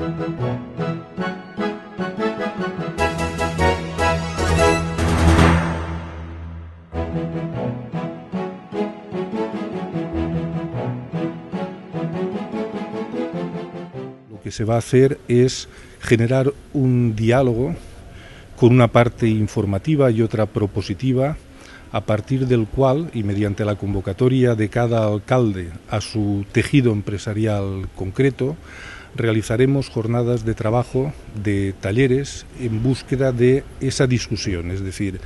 Lo que se va a hacer es generar un diálogo con una parte informativa y otra propositiva, a partir del cual, y mediante la convocatoria de cada alcalde a su tejido empresarial concreto, realizaremos jornadas de trabajo, de talleres, en búsqueda de esa discusión. Es decir,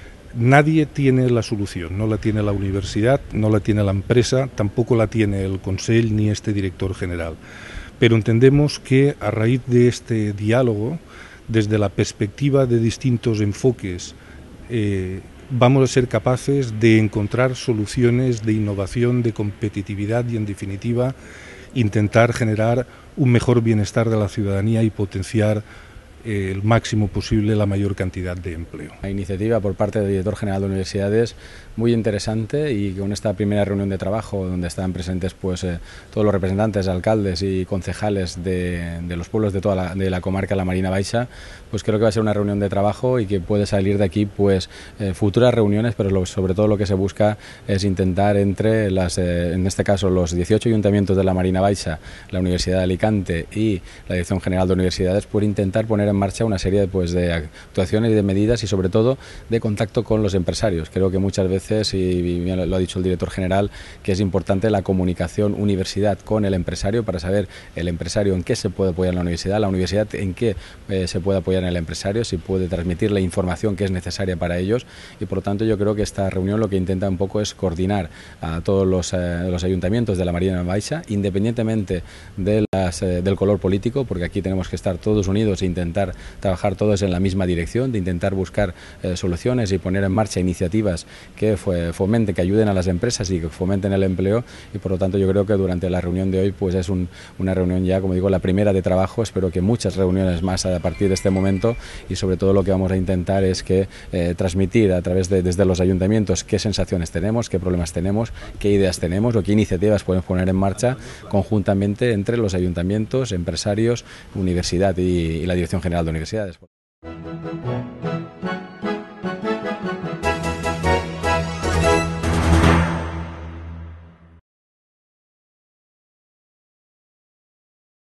nadie tiene la solución, no la tiene la universidad, no la tiene la empresa, tampoco la tiene el Consell ni este director general. Pero entendemos que a raíz de este diálogo, desde la perspectiva de distintos enfoques, vamos a ser capaces de encontrar soluciones de innovación, de competitividad y, en definitiva, intentar generar un mejor bienestar de la ciudadanía y potenciar el máximo posible la mayor cantidad de empleo. La iniciativa por parte del director general de universidades muy interesante, y con esta primera reunión de trabajo donde están presentes pues todos los representantes, alcaldes y concejales de los pueblos de la comarca La Marina Baixa, pues creo que va a ser una reunión de trabajo y que puede salir de aquí pues futuras reuniones, pero sobre todo lo que se busca es intentar entre en este caso los 18 ayuntamientos de La Marina Baixa, la Universidad de Alicante y la Dirección General de Universidades, por intentar poner en marcha una serie pues de actuaciones y de medidas, y sobre todo de contacto con los empresarios. Creo que muchas veces, y lo ha dicho el director general, que es importante la comunicación universidad con el empresario, para saber el empresario en qué se puede apoyar en la universidad en qué se puede apoyar en el empresario, si puede transmitir la información que es necesaria para ellos, y por lo tanto yo creo que esta reunión lo que intenta un poco es coordinar a todos los ayuntamientos de La Marina Baixa, independientemente del color político, porque aquí tenemos que estar todos unidos e intentar trabajar todos en la misma dirección, de intentar buscar soluciones y poner en marcha iniciativas que fomenten, que ayuden a las empresas y que fomenten el empleo. Y por lo tanto yo creo que durante la reunión de hoy pues es una reunión ya, como digo, la primera de trabajo. Espero que muchas reuniones más a partir de este momento, y sobre todo lo que vamos a intentar es que transmitir a través desde los ayuntamientos qué sensaciones tenemos, qué problemas tenemos, qué ideas tenemos o qué iniciativas podemos poner en marcha conjuntamente entre los ayuntamientos, empresarios, universidad y la Dirección General de Universidades.